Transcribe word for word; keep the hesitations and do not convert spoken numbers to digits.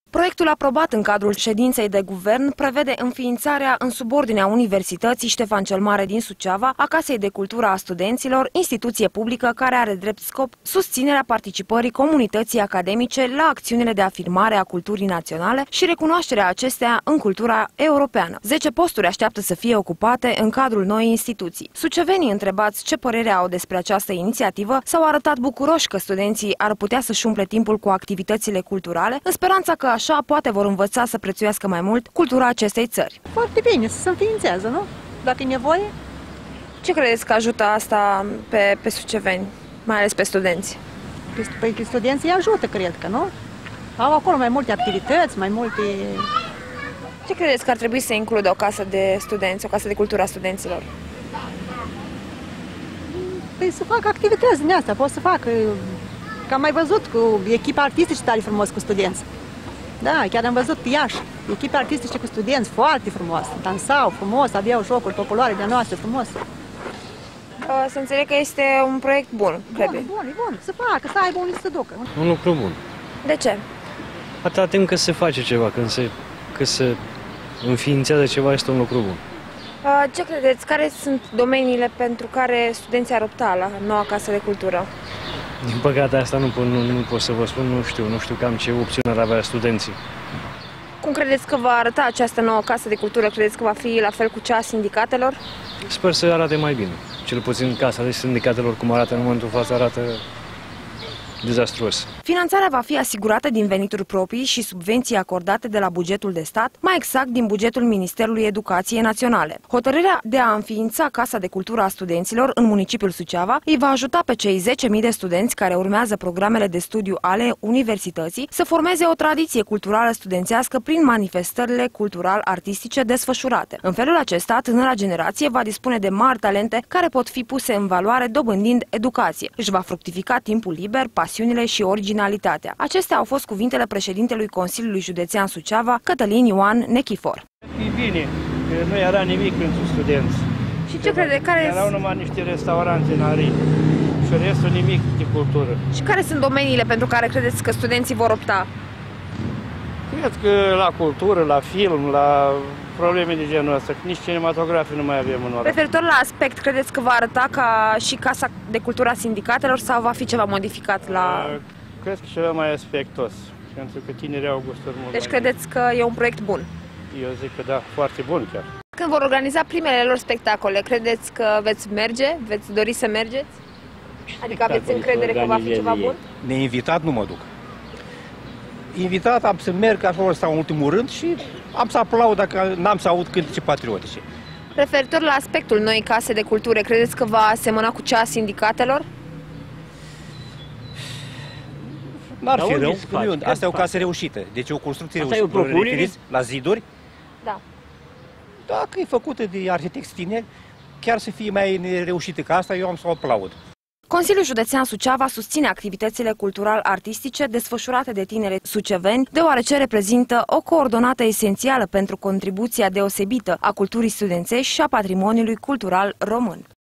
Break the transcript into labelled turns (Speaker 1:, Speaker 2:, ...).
Speaker 1: Proiectul aprobat în cadrul ședinței de guvern prevede înființarea în subordinea Universității Ștefan cel Mare din Suceava a Casei de Cultură a Studenților, instituție publică care are drept scop susținerea participării comunității academice la acțiunile de afirmare a culturii naționale și recunoașterea acesteia în cultura europeană. Zece posturi așteaptă să fie ocupate în cadrul noii instituții. Sucevenii întrebați ce părere au despre această inițiativă s-au arătat bucuroși că studenții ar putea să-și umple timpul cu activitățile culturale, în speranța că așa poate vor învăța să prețuiască mai mult cultura acestei țări.
Speaker 2: Foarte bine, să se înființează, nu? Dacă e nevoie.
Speaker 1: Ce credeți că ajută asta pe, pe suceveni, mai ales pe studenți?
Speaker 2: Păi pe studenții îi ajută, cred că, nu? Au acolo mai multe activități, mai multe...
Speaker 1: Ce credeți că ar trebui să includă o casă de studenți, o casă de cultură a studenților?
Speaker 2: Păi să facă activități din astea, pot să facă... Că am mai văzut cu echipa artistică tare frumos cu studenți. Da, chiar am văzut pe Iași, echipe artistice cu studenți foarte frumoase, dansau frumos, aveau jocuri populare de noastre frumos.
Speaker 1: Să înțeleg că este un proiect bun, cred.
Speaker 2: Bun, bun, e bun, să facă, să aibă unde să se ducă.
Speaker 3: Un lucru bun.
Speaker 1: De ce?
Speaker 3: Atâta timp că se face ceva, când se, că se înființează ceva, este un lucru bun.
Speaker 1: Ce credeți? Care sunt domeniile pentru care studenții ar opta la noua casă de cultură?
Speaker 3: Din păcate asta nu pot, nu, nu pot să vă spun, nu știu, nu știu cam ce opțiune ar avea studenții.
Speaker 1: Cum credeți că va arăta această nouă casă de cultură? Credeți că va fi la fel cu cea a sindicatelor?
Speaker 3: Sper să arate mai bine. Cel puțin casa de sindicatelor, cum arată în momentul față, arată dezastruos.
Speaker 1: Finanțarea va fi asigurată din venituri proprii și subvenții acordate de la bugetul de stat, mai exact din bugetul Ministerului Educației Naționale. Hotărârea de a înființa Casa de Cultură a Studenților în municipiul Suceava îi va ajuta pe cei zece mii de studenți care urmează programele de studiu ale universității să formeze o tradiție culturală studențească prin manifestările cultural-artistice desfășurate. În felul acesta, tânăra generație va dispune de mari talente care pot fi puse în valoare dobândind educație. Își va fructifica timpul liber, pasiunile și originalitatea. Acestea au fost cuvintele președintelui Consiliului Județean Suceava, Cătălin Ioan Nechifor.
Speaker 4: E bine, că nu era nimic pentru studenți.
Speaker 1: Și ce crede? Care
Speaker 4: erau numai niște restaurante în Arii și restul nimic de cultură.
Speaker 1: Și care sunt domeniile pentru care credeți că studenții vor opta?
Speaker 4: Cred că la cultură, la film, la probleme de genul ăsta, că nici cinematografii nu mai avem în oraș.
Speaker 1: Referitor la aspect, credeți că va arăta ca și Casa de Cultură a Sindicatelor sau va fi ceva modificat la...
Speaker 4: Cred că ceva mai aspectos, pentru că tinerii au gusturi mult.
Speaker 1: Deci credeți că e un proiect bun?
Speaker 4: Eu zic că da, foarte bun chiar.
Speaker 1: Când vor organiza primele lor spectacole, credeți că veți merge? Veți dori să mergeți? Adică aveți încredere că va fi ceva bun?
Speaker 5: Neinvitat nu mă duc. Invitat am să merg acolo, stau în ultimul rând și am să aplaud dacă n-am să aud cântece patriotice.
Speaker 1: Referitor la aspectul noii Case de Cultură, credeți că va asemăna cu cea a sindicatelor?
Speaker 5: N-ar fi rău, asta e o casă reușită, deci e o construcție reușită, la ziduri.
Speaker 1: Da.
Speaker 5: Dacă e făcută de arhitecți tineri, chiar să fie mai reușită ca asta, eu am să o aplaud.
Speaker 1: Consiliul Județean Suceava susține activitățile cultural-artistice desfășurate de tineri suceveni, deoarece reprezintă o coordonată esențială pentru contribuția deosebită a culturii studențești și a patrimoniului cultural român.